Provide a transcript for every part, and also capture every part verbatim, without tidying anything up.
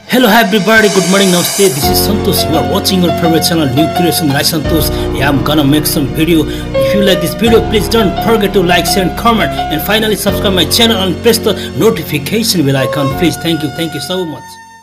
Hello everybody, good morning, namaste. This is Santosh. You are watching your favorite channel, New Creation by Santosh. Yeah, I'm gonna make some video. If you like this video, please don't forget to like, share and comment. And finally subscribe my channel and press the notification bell icon. Please, thank you, thank you so much.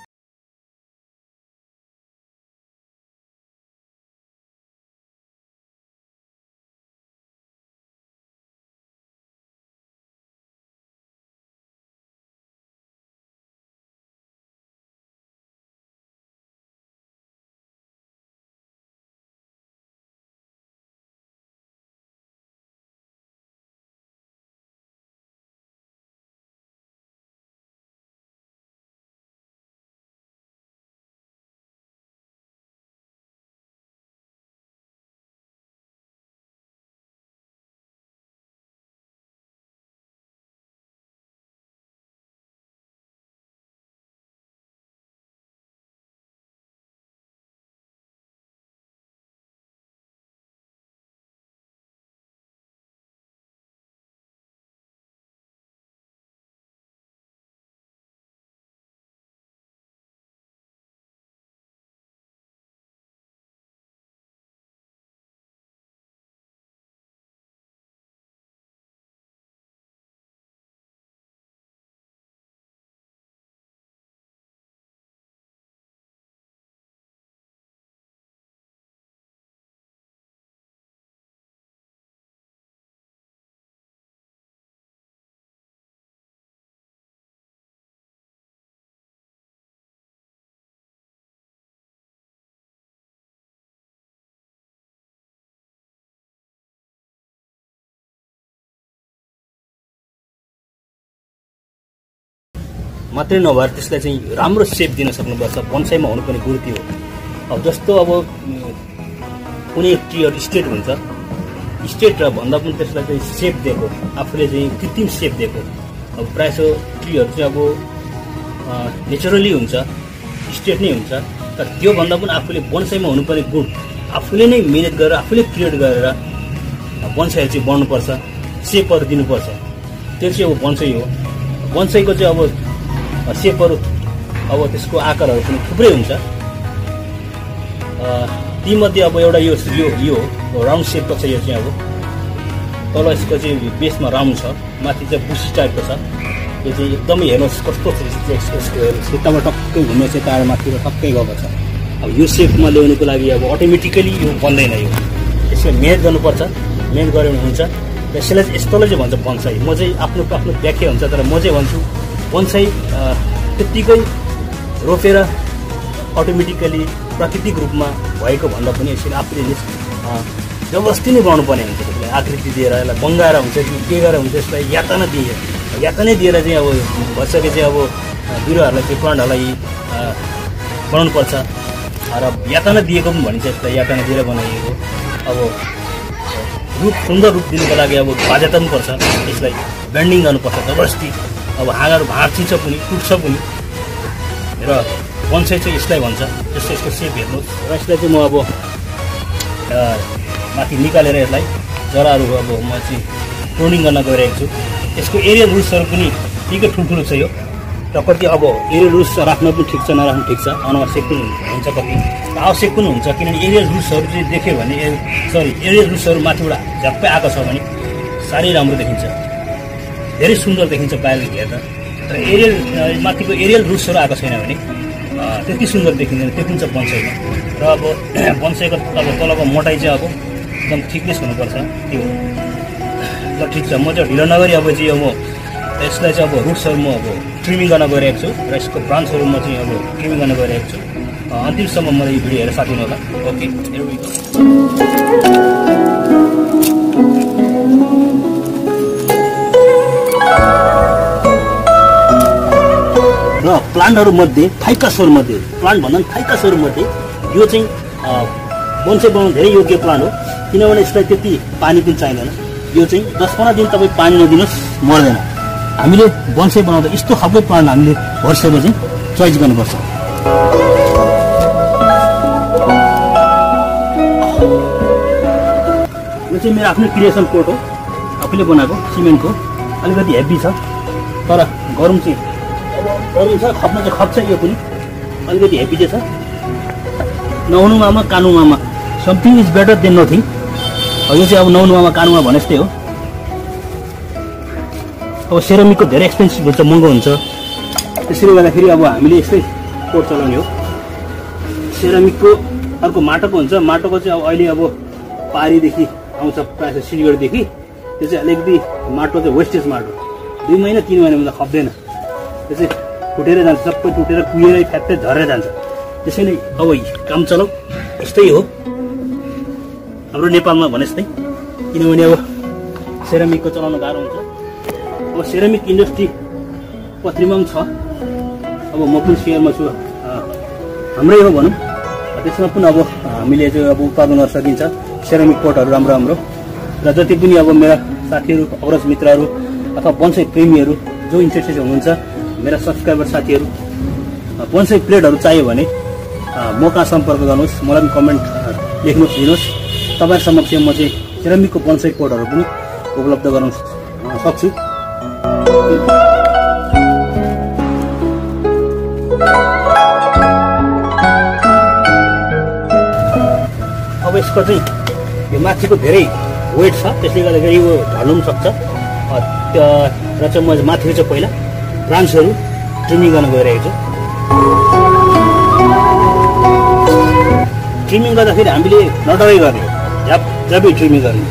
मात्रै नभएर त्यसलाई चाहिँ राम्रो shape दिन सक्नुपर्छ। बोनसाईमा हुनुपर्ने गुरु त्यो हो। अब जस्तो अब कुनै ट्रीहरु स्ट्रेट हुन्छ, स्ट्रेट र भन्दा पनि त्यसलाई चाहिँ शेप दिएको, आफूले चाहिँ कृत्रिम शेप दिएको। अब प्रायः सो ट्रीहरु चाहिँ अब नेचुरली हुन्छ, स्ट्रेट नै हुन्छ, तर त्यो भन्दा पनि आफूले बोनसाईमा हुनुपर्ने गुण आफूले नै मेहनत गरेर आफूले क्रिएट गरेर बोनसाई चाहिँ बन्नुपर्छ, शेपहरु दिनुपर्छ। त्यो चाहिँ अब बोनसाई हो। बोनसाईको चाहिँ अब शेपहरु अब त्यसको आकारहरु पनि थुप्रै हुन्छ। ती मध्ये अब एउटा यो यो यो राउन्ड शेपको छ। यो चाहिँ अब तल यसको चाहिँ बेसमा राउन्ड छ, माथि चाहिँ बुसी टाइपको छ। यो चाहिँ एकदमै हेर्नुहोस् कस्तो छ। यसको यताबाट टक्कै घुमेछ, यता माथि टक्कै गएको छ। अब यो शेपमा ल्याउनुको लागि अब अटोमेटिकली यो बन्दैन। यो यसको मेहनत गर्नुपर्छ, मेहनत गरे भने हुन्छ। यसलाई यस्तोलाई चाहिँ भन्छ बोनसाई। म चाहिँ आफ्नो आफ्नो व्याख्या हुन्छ, तर म चाहिँ भन्छु बोनसाई त्यतिकै रोपेर अटोमेटिकली प्राकृतिक रूपमा भएको भन्दा पनि यसरी आफूले जबरजस्ती नै बनाउनुपर्ने हुन्छ। त्यसलाई आकृति दिएर यसलाई बङ्गाएर हुन्छ कि के गरेर हुन्छ, यसलाई यातना दिएर यातनै दिएर चाहिँ अब भइसके चाहिँ अब बिरुवाहरूलाई चाहिँ प्लान्टहरूलाई बनाउनुपर्छ। र यातना दिएको पनि भनिन्छ, यसलाई यातना दिएर बनाइएको। अब रूप सुन्दर रूप दिनुको लागि अब बाध्यता पनि पर्छ, यसलाई बेन्डिङ गर्नुपर्छ जबरजस्ती। अब हाँगाहरू भाँचिन्छ पनि, टुट्छ पनि। र बोनसाई चाहिँ यसलाई भन्छ। जस्तो यसको शेप हेर्नुहोस्। र यसलाई चाहिँ म अब माथि निकालेर यसलाई जराहरू अब म चाहिँ प्रुनिङ गर्न गइरहेको छु। यसको एरियल रुट्सहरू पनि निकै ठुल्ठुलो छ। यो र कति अब एरियल रुट्स राख्न पनि ठिक छ, नराख्नु ठिक छ, अनावश्यक पनि हुन्छ, कति आवश्यक पनि हुन्छ। किनभने एरियल रुट्सहरू चाहिँ देख्यो भने सरी एरियल रुट्सहरू माथिबाट झ्याप्पै आएको छ भने साह्रै राम्रो देखिन्छ, धेरै सुन्दर देखिन्छ बाहिर हेर्दा। तर एरियल माथिको एरियल रुट्सहरू आएको छैन भने त्यति सुन्दर देखिँदैन, देखिन्छ बोनसाईमा। र अब बोनसाईको अब तलको मोटाइ चाहिँ अब एकदम थिकनेस हुनुपर्छ। त्यो ल ठिक छ। म चाहिँ ढिलो नगरी अब चाहिँ म यसलाई चाहिँ अब रुट्सहरू म अब ट्रिमिङ गर्न गइरहेको छु र यसको ब्रान्चहरू म चाहिँ अब ट्रिमिङ गर्न गइरहेको छु। अन्तिमसम्म मलाई यो भिडियो हेरेर साथ दिनु होला। Okay, here we go. र प्लान्टहरु मध्ये फाइकसहरु मध्ये प्लान्ट भन्दा फाइकसहरु मध्ये यो चाहिँ बोनसाई बनाउन धेरै योग्य प्लान्ट हो। किनभने यसलाई त्यति पानी पनि चाहिँदैन। यो चाहिँ दस पन्ध्र दिन तपाईँ पानी नदिनुहोस् मर्दैन। हामीले बोनसाई बनाउँदा यस्तो खालको प्लान्ट हामीले वर्षमा चाहिँ चोइस गर्नुपर्छ। यो चाहिँ मेरो आफ्नो क्रिएसन पोट हो, आफूले बनाएको सिमेन्टको। अलिकति हेभी छ, तर गरम चाहिँ अब गरम छ, खप्न चाहिँ खप्छ। यो पनि अलिकति हेभी चाहिँ छ। नहुनु मामा कानु मामा, something is better than nothing. यो चाहिँ अब नहुनु मामा कानुमा भने जस्तै हो। अब सेरामिकको धेरै एक्सपेन्सिभ हुन्छ, महँगो हुन्छ। त्यसैले गर्दाखेरि अब हामीले यस्तै कोट चलाउने हो। सेरामिकको अर्को माटोको हुन्छ। माटोको चाहिँ अब अहिले अब पारीदेखि आउँछ, प्रायः सिलगढीदेखि। त्यो चाहिँ अलिकति माटो चाहिँ वेस्टेज माटो, दुई महिना तिन महिनाभन्दा खप्दैन। त्यो चाहिँ फुटेर जान्छ, सबै टुटेर कुहिएर फ्याक्दै झरेर जान्छ। त्यसैले अब काम चलाउ यस्तै हो हाम्रो नेपालमा भने जस्तै। किनभने अब सेरामिकको चलाउन गाह्रो हुन्छ। अब सेरामिक इन्डस्ट्री पत्रीमा पनि छ। अब म पनि सेयरमा छु, हाम्रै हो भनौँ। त्यसमा पनि अब हामीले चाहिँ अब उत्पादन गर्न सकिन्छ सेरामिक पोटहरू राम्रो राम्रो। र जति पनि अब मेरा साथीहरू, अग्रज मित्रहरू अथवा बोन्साई प्रेमीहरू जो इन्ट्रेस्टेड हुनुहुन्छ, मेरा सब्सक्राइबर साथीहरू, बोन्साई प्लेटहरू चाहियो भने म कहाँ सम्पर्क गर्नुहोस्, मलाई पनि कमेन्ट लेख्नुहोस्, दिनुहोस्। तपाईँ समक्ष म चाहिँ सेरामिकको बोन्साई पोटहरू पनि उपलब्ध गराउन सक्छु। अब यसको चाहिँ यो माथिको धेरै वेट छ, त्यसले गर्दाखेरि यो ढल्नु पनि सक्छ। र चाहिँ म माथिको चाहिँ पहिला ब्रान्चहरू ट्रिमिङ गर्न गइरहेको छु। ट्रिमिङ गर्दाखेरि हामीले नडराइ गर्ने हो, झ्याप झ्यापै ट्रिमिङ गर्ने।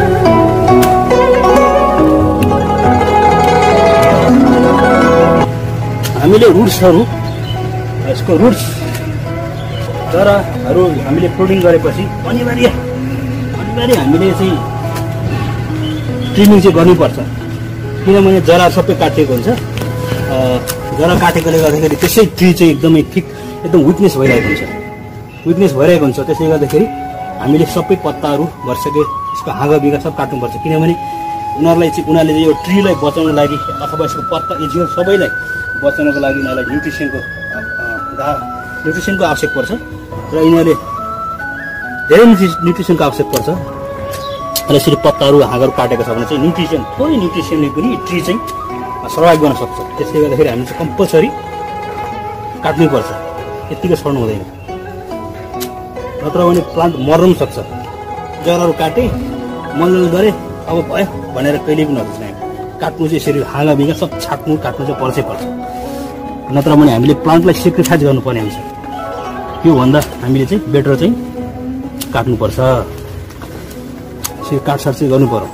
हामीले रुट्सहरू, यसको रुट्स जराहरू हामीले प्रुनिङ गरेपछि अनिवार्य अनिवार्य हामीले चाहिँ ट्रिमिङ चाहिँ गर्नुपर्छ। किनभने जरा सबै काटिएको हुन्छ। जरा काटेकोले गर्दाखेरि त्यसै ट्री चाहिँ एकदमै ठिक एकदम विकनेस भइरहेको हुन्छ विकनेस भइरहेको हुन्छ त्यसले गर्दाखेरि हामीले सबै पत्ताहरू भर्सके यसको हाँगा बिगा सब काट्नुपर्छ। किनभने उनीहरूलाई चाहिँ उनीहरूले चाहिँ यो ट्रीलाई बचाउनको लागि अथवा यसको पत्ता एजियो सबैलाई बचाउनको लागि उनीहरूलाई न्युट्रिसनको न्युट्रिसनको आवश्यक पर्छ। र यिनीहरूले धेरै न्युट्रिसनको आवश्यक पर्छ। र यसरी पत्ताहरू हाँगाहरू काटेको छ भने चाहिँ न्युट्रिसन थोरै न्युट्रिसनले पनि ट्री चाहिँ सर्भाइभ गर्न सक्छ। त्यसले गर्दाखेरि हामीले चाहिँ कम्पलसरी काट्नैपर्छ, यत्तिकै छोड्नु हुँदैन, नत्र भने प्लान्ट मर्न पनि सक्छ। जराहरू काटे मलजल गरे अब भयो भनेर कहिले पनि नसोच्ने, काट्नु चाहिँ यसरी हाँगा बिगा सब छाट्नु काट्नु चाहिँ पर्छै पर्छ। नत्र भने हामीले प्लान्टलाई सेक्रिफाइस गर्नुपर्ने हुन्छ। त्योभन्दा हामीले चाहिँ बेटर चाहिँ काट्नुपर्छ, यसरी काटसाट चाहिँ गर्नु पर्यो।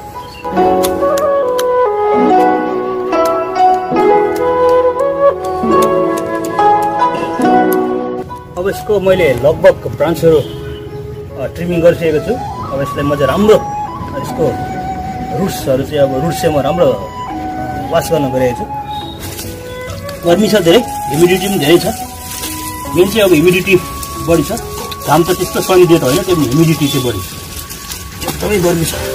अब यसको मैले लगभग ब्रान्चहरू ट्रिमिङ गरिसकेको छु। अब यसलाई म चाहिँ राम्रो यसको रुट्सहरू चाहिँ अब रुट्स चाहिँ म राम्रो वास गर्न गइरहेको छु। गर्मी छ धेरै, ह्युमिडिटी पनि धेरै छ। मेन चाहिँ अब ह्युमिडिटी बढी छ। घाम त त्यस्तो सहिदियो त होइन, त्यो पनि ह्युमिडिटी चाहिँ बढी एकदमै गर्मी छ।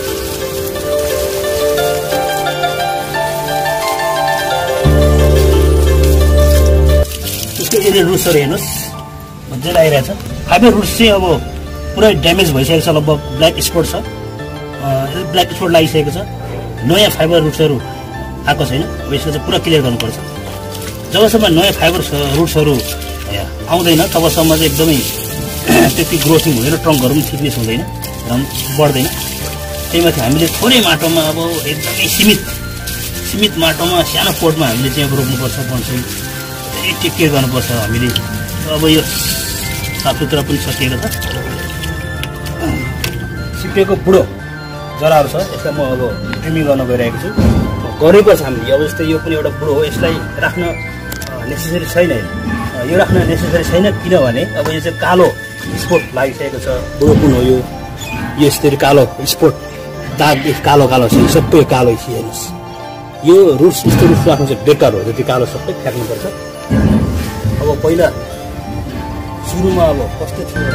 त्यसको एरिया रुट्सहरू हेर्नुहोस् मजाले आइरहेछ। फाइबर रुट्स चाहिँ अब पुरै ड्यामेज भइसकेको छ, लगभग ब्ल्याक स्पोट छ, ब्ल्याक स्पोट लागिसकेको छ। नयाँ फाइबर रुट्सहरू आएको छैन। अब यसको चाहिँ पुरा क्लियर गर्नुपर्छ। जबसम्म नयाँ फाइबर रुट्सहरू आउँदैन तबसम्म चाहिँ एकदमै त्यति ग्रोथिङ हुँदैन, ट्रङ्कहरू पनि थिकनेस हुँदैन र बढ्दैन। त्यही माथि हामीले थोरै माटोमा अब एकदमै सीमित सीमित माटोमा सानो पोटमा हामीले चाहिँ अब रोप्नुपर्छ। बोन्साई धेरै टेक केयर गर्नुपर्छ हामीले। अब यो साफसुथरा पनि सकिएको छ। सिप्रेको बुढो जराहरू छ, यसलाई म अब ट्रिमिङ गर्न गइरहेको छु। गरेको छ हामीले। अब जस्तै यो पनि एउटा बुढो हो, यसलाई राख्न नेसेसरी छैन, यो राख्न नेसेसरी छैन। किनभने अब यो चाहिँ कालो स्पोट लागिसकेको छ, बुढो पनि हो यो। यसरी कालो स्पोट दाग कालो कालो छ, सबै कालो हेर्नुहोस्। यो रुट्स यस्तो रुट्स राख्नु चाहिँ बेकार हो, जति कालो सबै फ्याँक्नुपर्छ। अब पहिला सुरुमा अब कस्तो थियो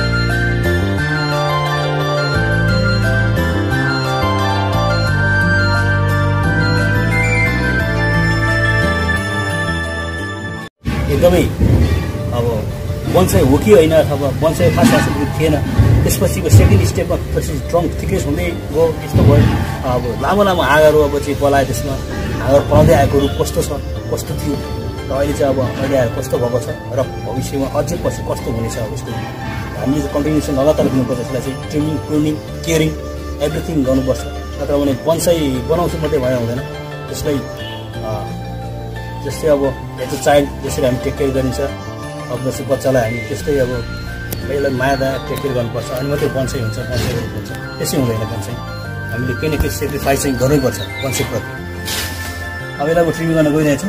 एकदमै अब बोन्साई हो कि होइन अथवा बोन्साई खास खास थिएन। त्यसपछिको सेकेन्ड स्टेपमा पछि ट्रङ्क थिकनेस हुँदै गयो, यस्तो भयो। अब लामो लामो हाँगाहरू अब चाहिँ पलायो, त्यसमा हाँगाहरू पलाउँदै आएको रुख कस्तो छ कस्तो थियो र अहिले चाहिँ अब अहिले आएर कस्तो भएको छ र भविष्यमा अझै पछि कस्तो हुनेछ अब यसको हामीले चाहिँ कन्टिन्युसन लगातार दिनुपर्छ। यसलाई चाहिँ ट्रिमिङ, प्रुनिङ, केयरिङ एभ्रिथिङ गर्नुपर्छ। नत्र भने बन्साई बनाउँछु मात्रै भए हुँदैन। त्यसलाई जस्तै अब एज अ चाइल्ड जसरी हामी टेक केयर गरिन्छ अब जस्तै बच्चालाई हामी त्यस्तै अब यसलाई माया दया टेक केयर गर्नुपर्छ अनि मात्रै बन्साई हुन्छ, बन्साई गर्नुपर्छ। त्यसै हुँदैन बन्साई, हामीले केही न केही सेक्रिफाइस चाहिँ गर्नैपर्छ बन्साईप्रति। अब यसलाई अब ट्रिमिङ गर्न गइरहेको छु।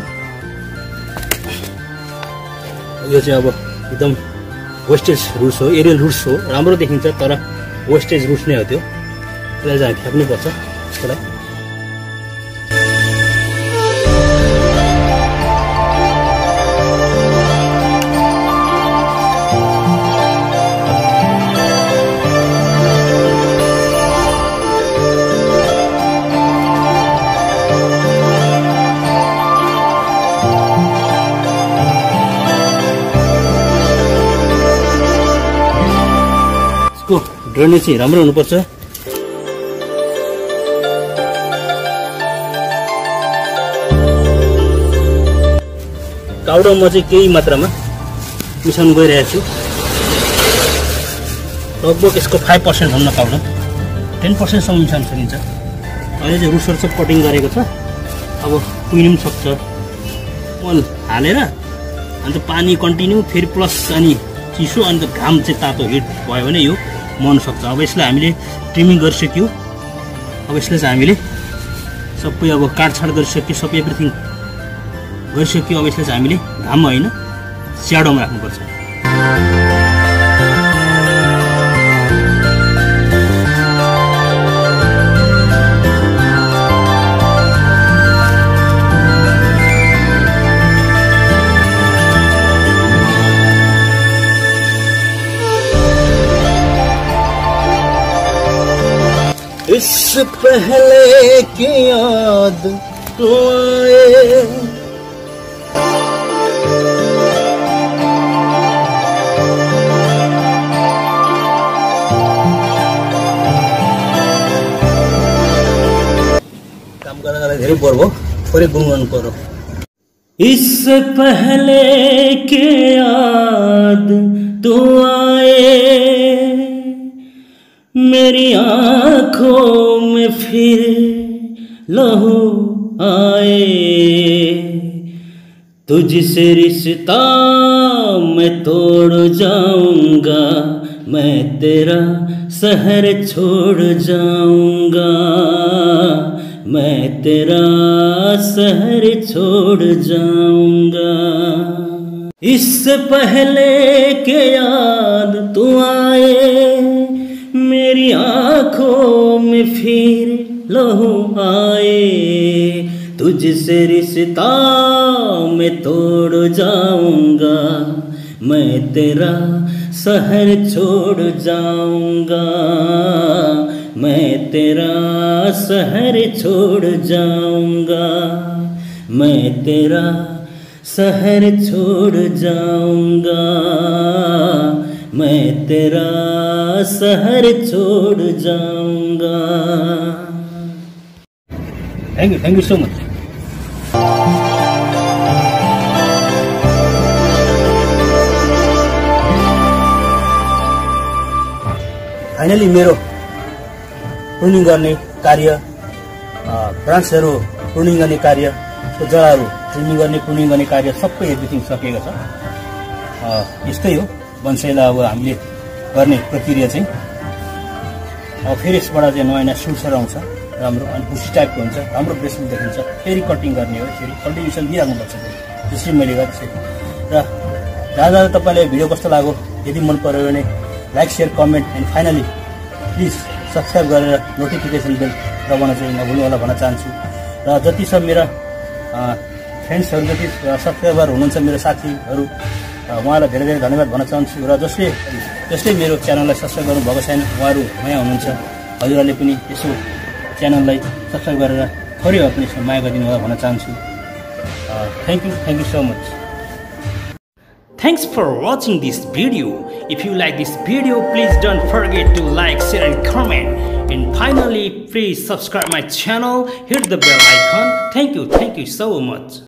यो चाहिँ अब एकदम वेस्टेज रुट्स हो, एरियल रुट्स हो, राम्रो देखिन्छ तर वेस्टेज रुट्स नै हो त्यो। त्यसलाई चाहिँ फ्याक्नुपर्छ त्यसलाई। ड्रेनेज चाहिँ राम्रो हुनुपर्छ। पाउडर म चाहिँ केही मात्रामा मिसाउनु गइरहेको छु। लगभग यसको फाइभ पर्सेन्ट भन्न पाउडर टेन पर्सेन्टसम्म मिसाउन सकिन्छ। अहिले चाहिँ रुसर सब कटिङ गरेको छ। अब कुहिनु पनि सक्छ। मल हालेर अन्त पानी कन्टिन्यू फेरि प्लस अनि चिसो अन्त घाम चाहिँ तातो हिट भयो भने यो मन सक्छ। अब यसलाई हामीले ट्रिमिङ गरिसक्यो। अब यसलाई चाहिँ हामीले सबै अब काटछाड गरिसक्यो, सबै एभ्रिथिङ गरिसक्यो। अब यसलाई चाहिँ हामीले घाममा होइन स्याडोमा राख्नुपर्छ। इससे पहले की याद तो आए काम गर्दा गर्दा धेरै बोर भयो, थोरै गुनगुनाउनु पर्यो। इससे पहले के याद तो आए मेरी आँखों में फिर लहू आए तुझसे रिश्ता मैं तोड़ जाऊंगा मैं तेरा शहर छोड़ जाऊंगा मैं तेरा शहर छोड़ जाऊंगा। इससे पहले के याद तू आए मेरी आँखों में फिर लहू आए तुझसे रिश्ता मैं तोड़ जाऊंगा मैं तेरा शहर छोड़ जाऊंगा मैं तेरा शहर छोड़ जाऊंगा मैं तेरा शहर छोड़ जाऊंगा मैं तेरा शहर छोड़ जाऊंगा। Thank you thank you so much. Finally मेरो प्रुनिङ गर्ने कार्य ब्रान्चहरू प्रुनिङ गर्ने कार्य जराहरू ट्रिमिङ गर्ने प्रुनिङ गर्ने कार्य सबै एभ्रिथिङ सकिएको छ। यस्तै हो बन्साईलाई अब हामीले गर्ने प्रक्रिया चाहिँ। अब फेरि यसबाट चाहिँ नयाँ नयाँ सुट्सहरू आउँछ राम्रो अनि बुसी टाइपको हुन्छ, राम्रो ब्रेसलेट देखिन्छ। फेरि कटिङ गर्ने हो, फेरि कन्टिन्युसन दिइराख्नुपर्छ त्यसरी मैले गरेको त्यसरी। र दादा तपाईँले भिडियो कस्तो लाग्यो, यदि मन पर्यो भने like share comment and finally please subscribe गरेर नोटिफिकेसन बेल दबाउन चाहिँ नभुल्नु होला भन्न चाहन्छु। र जति सब मेरा फ्रेन्ड्सहरू जति सब्सक्राइबर हुनुहुन्छ मेरो साथीहरू उहाँलाई धेरै धेरै धन्यवाद भन्न चाहन्छु। र जसले जसले मेरो च्यानललाई सब्सक्राइब गर्नुभएको छैन उहाँहरू नयाँ हुनुहुन्छ, हजुरहरूले पनि यसो च्यानललाई सब्सक्राइब गरेर थोरै भए पनि माया गरिदिनु होला भन्न चाहन्छु। Thank you thank you so much. Thanks for watching this video. If you like this video, please don't forget to like, share and comment. And finally, please subscribe my channel, hit the bell icon. Thank you, thank you so much.